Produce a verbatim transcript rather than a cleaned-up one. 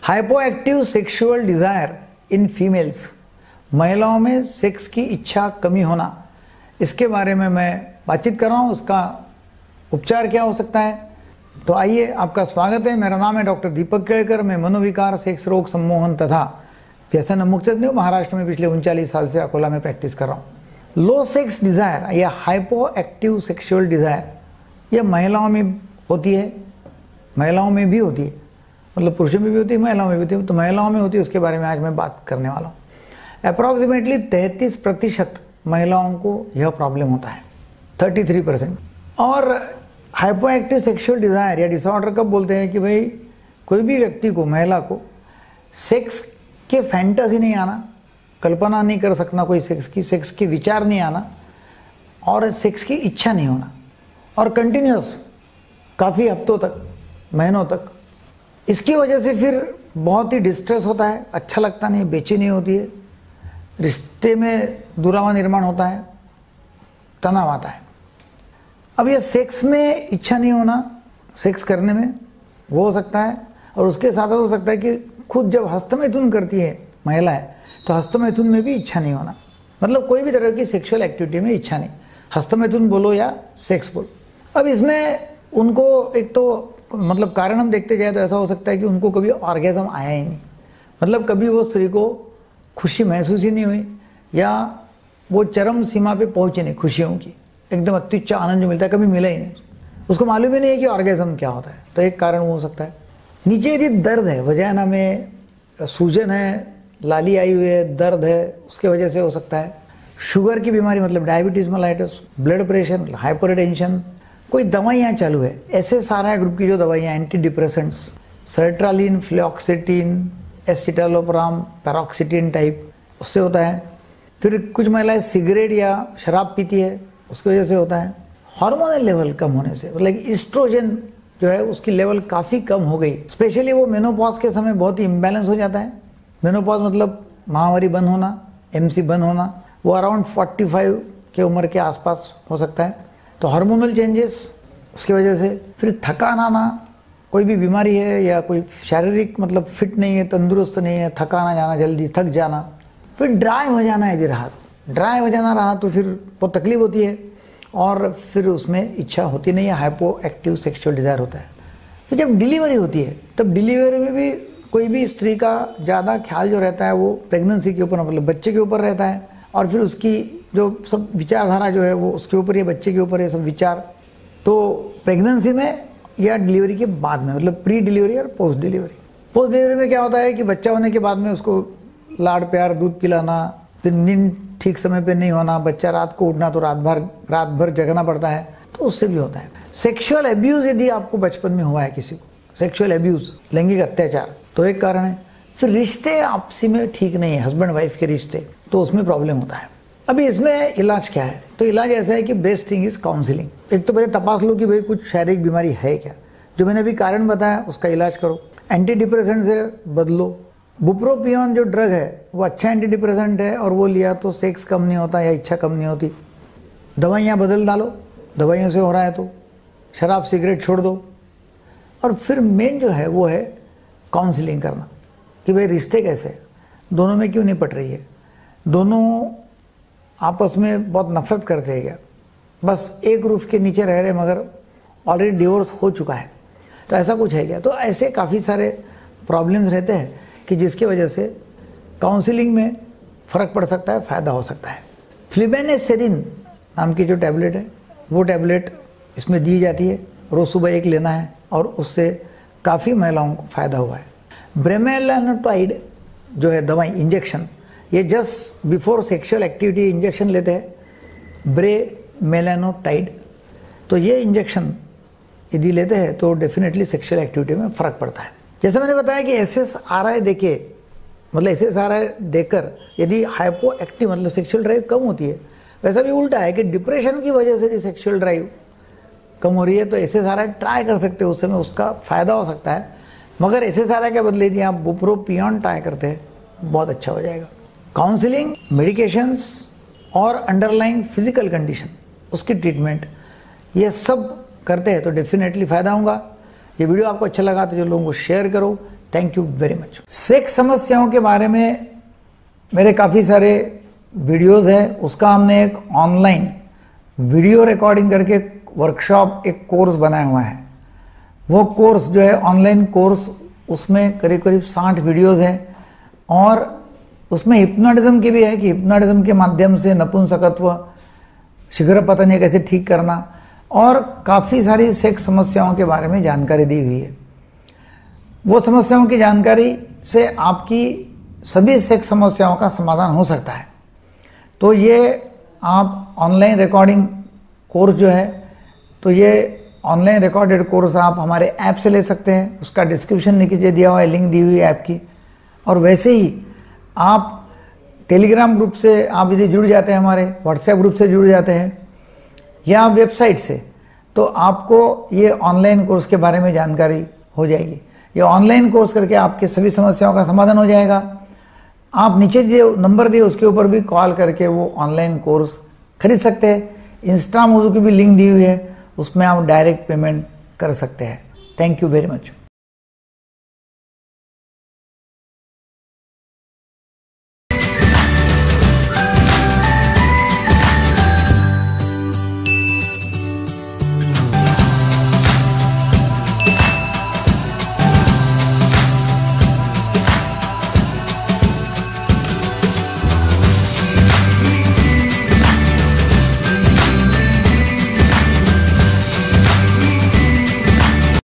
Hypo active sexual desire in females, महिलाओं में sex की इच्छा कमी होना, इसके बारे में मैं बातचीत कर रहा हूँ। उसका उपचार क्या हो सकता है? तो आइए, आपका स्वागत है। मेरा नाम है डॉक्टर दीपक केळकर। मैं मनोविकार, सेक्स रोग, सम्मोहन तथा व्यसन मुक्त महाराष्ट्र में पिछले उनचालीस साल से अकोला में प्रैक्टिस कर रहा हूँ। लो सेक्स डिजायर या हाइपो एक्टिव सेक्सुअल डिजायर यह महिलाओं में होती है, महिलाओं में भी होती है, मतलब पुरुषों में भी होती है, महिलाओं में भी होती है। तो महिलाओं में होती है, उसके बारे में आज मैं बात करने वाला हूँ। अप्रॉक्सीमेटली तैंतीस प्रतिशत महिलाओं को यह प्रॉब्लम होता है, तैंतीस परसेंट। और हाइपो एक्टिव सेक्सुअल डिजायर या डिसऑर्डर कब बोलते हैं कि भाई कोई भी व्यक्ति को, महिला को सेक्स के फैंटेसी नहीं आना, कल्पना नहीं कर सकना कोई सेक्स की, सेक्स के विचार नहीं आना और सेक्स की इच्छा नहीं होना, और कंटिन्यूस काफ़ी हफ्तों तक, महीनों तक। इसकी वजह से फिर बहुत ही डिस्ट्रेस होता है, अच्छा लगता नहीं, बेचैनी होती है, रिश्ते में दुरावा निर्माण होता है, तनाव आता है। अब ये सेक्स में इच्छा नहीं होना, सेक्स करने में वो हो सकता है, और उसके साथ साथ हो सकता है कि खुद जब हस्तमैथुन करती है महिला है तो हस्तमैथुन में भी इच्छा नहीं होना, मतलब कोई भी तरह की सेक्सुअल एक्टिविटी में इच्छा नहीं, हस्तमैथुन बोलो या सेक्स बोलो। अब इसमें उनको एक तो मतलब कारण हम देखते जाए तो ऐसा हो सकता है कि उनको कभी ऑर्गेज़म आया ही नहीं, मतलब कभी वो स्त्री को खुशी महसूस ही नहीं हुई, या वो चरम सीमा पे पहुंचे नहीं खुशियों की, एकदम अत्युच्च आनंद जो मिलता है कभी मिला ही नहीं, उसको मालूम ही नहीं है कि ऑर्गेज़म क्या होता है। तो एक कारण वो हो सकता है। नीचे यदि दर्द है, वजाना में सूजन है, लाली आई हुई है, दर्द है, उसके वजह से हो सकता है। शुगर की बीमारी मतलब diabetes mellitus, blood pressure, hypertension, कोई दवाइयाँ चालू है, ऐसे सारा ग्रुप की जो दवाइयाँ, anti depressants, sertraline, fluoxetine, escitalopram, paroxetine type, उससे होता है। फिर कुछ महिलाएं सिगरेट या शराब पीती है, उसकी वजह से होता है। हार्मोनल लेवल कम होने से, मतलब ईस्ट्रोजन जो है उसकी लेवल काफ़ी कम हो गई, स्पेशली वो मेनोपॉज के समय बहुत ही इम्बैलेंस हो जाता है। मेनोपॉज मतलब महावारी बंद होना, एमसी बंद होना, वो अराउंड पैंतालीस के उम्र के आसपास हो सकता है। तो हार्मोनल चेंजेस, उसकी वजह से फिर थकान आना, कोई भी बीमारी है या कोई शारीरिक मतलब फिट नहीं है, तंदुरुस्त नहीं है, थकान आ जाना, जल्दी थक जाना। फिर ड्राई हो जाना है, यदि रहा ड्राई हो जाना रहा तो फिर बहुत तकलीफ होती है, और फिर उसमें इच्छा होती नहीं है, हाइपो एक्टिव सेक्सुअल डिजायर होता है। फिर जब डिलीवरी होती है तब डिलीवरी में भी कोई भी स्त्री का ज़्यादा ख्याल जो रहता है वो प्रेगनेंसी के ऊपर, मतलब बच्चे के ऊपर रहता है, और फिर उसकी जो सब विचारधारा जो है वो उसके ऊपर है, बच्चे के ऊपर है सब विचार। तो प्रेगनेंसी में या डिलीवरी के बाद में, मतलब प्री डिलीवरी और पोस्ट डिलीवरी। पोस्ट डिलीवरी में क्या होता है कि बच्चा होने के बाद में उसको लाड़ प्यार, दूध पिलाना, फिर नींद ठीक समय पे नहीं होना, बच्चा रात को उठना तो रात भर रात भर जगना पड़ता है, तो उससे भी होता है। सेक्सुअल एब्यूज यदि आपको बचपन में हुआ है किसी को, सेक्सुअल एब्यूज, लैंगिक अत्याचार, तो एक कारण है। फिर रिश्ते आपसी में ठीक नहीं है, हस्बैंड वाइफ के रिश्ते, तो उसमें प्रॉब्लम होता है। अभी इसमें इलाज क्या है? तो इलाज ऐसा है कि बेस्ट थिंग इज काउंसलिंग। एक तो पहले तपास लो कि भाई कुछ शारीरिक बीमारी है क्या, जो मैंने अभी कारण बताया उसका इलाज करो। एंटी डिप्रेसेंट से बदलो। बुप्रोपियोन जो ड्रग है वो अच्छा एंटी डिप्रेसेंट है, और वो लिया तो सेक्स कम नहीं होता या इच्छा कम नहीं होती। दवाइयाँ बदल डालो, दवाइयों से हो रहा है तो शराब सिगरेट छोड़ दो। और फिर मेन जो है वो है काउंसलिंग करना कि भाई रिश्ते कैसे, दोनों में क्यों नहीं पट रही है, दोनों आपस में बहुत नफरत करते हैं क्या, बस एक रूफ के नीचे रह रहे मगर ऑलरेडी डिवोर्स हो चुका है, तो ऐसा कुछ है क्या। तो ऐसे काफ़ी सारे प्रॉब्लम्स रहते हैं कि जिसकी वजह से काउंसलिंग में फ़र्क पड़ सकता है, फ़ायदा हो सकता है। फ्लिबेनेसेरिन नाम की जो टैबलेट है वो टैबलेट इसमें दी जाती है, रोज़ सुबह एक लेना है, और उससे काफ़ी महिलाओं को फ़ायदा हुआ है। ब्रेमेलानोटाइड जो है दवाई, इंजेक्शन, ये just before sexual activity injection लेते हैं, ब्रेमेलानोटाइड। तो ये इंजेक्शन यदि लेते हैं तो डेफिनेटली सेक्सुअल एक्टिविटी में फ़र्क पड़ता है। जैसे मैंने बताया कि एस एस आर आई देखे, मतलब एस एस आर आई देकर यदि हाइपो एक्टिव मतलब सेक्सुअल ड्राइव कम होती है, वैसा भी उल्टा है कि डिप्रेशन की वजह से भी सेक्सुअल ड्राइव कम हो रही है, तो S S R I try कर सकते हो, उस समय उसका फ़ायदा हो सकता है। मगर एस एस आर आई के बदले यदि आप बुप्रोपियोन ट्राई करते हैं, बहुत अच्छा हो जाएगा। काउंसलिंग, मेडिकेशंस और अंडरलाइंग फिजिकल कंडीशन, उसकी ट्रीटमेंट, ये सब करते हैं तो डेफिनेटली फ़ायदा होगा। ये वीडियो आपको अच्छा लगा तो जो लोगों को शेयर करो, thank you very much. Sex समस्याओं के बारे में मेरे काफ़ी सारे वीडियोस है, उसका हमने एक ऑनलाइन वीडियो रिकॉर्डिंग करके वर्कशॉप, एक कोर्स बनाया हुआ है। वो कोर्स जो है ऑनलाइन कोर्स, उसमें करीब करीब साठ वीडियोस हैं और उसमें हिप्नोटिज्म की भी है कि हिप्नोटिज्म के माध्यम से नपुंसकत्व, शीघ्र पतन कैसे ठीक करना, और काफ़ी सारी सेक्स समस्याओं के बारे में जानकारी दी हुई है। वो समस्याओं की जानकारी से आपकी सभी सेक्स समस्याओं का समाधान हो सकता है। तो ये आप ऑनलाइन रिकॉर्डिंग कोर्स जो है, तो ये ऑनलाइन रिकॉर्डेड कोर्स आप हमारे ऐप से ले सकते हैं। उसका डिस्क्रिप्शन नीचे दिया हुआ है, लिंक दी हुई है ऐप की। और वैसे ही आप टेलीग्राम ग्रुप से आप यदि जुड़ जाते हैं, हमारे व्हाट्सएप ग्रुप से जुड़ जाते हैं या वेबसाइट से, तो आपको ये ऑनलाइन कोर्स के बारे में जानकारी हो जाएगी। ये ऑनलाइन कोर्स करके आपके सभी समस्याओं का समाधान हो जाएगा। आप नीचे जो नंबर दिए उसके ऊपर भी कॉल करके वो ऑनलाइन कोर्स खरीद सकते हैं। इंस्टा मोजो की भी लिंक दी हुई है, उसमें आप डायरेक्ट पेमेंट कर सकते हैं। Thank you very much.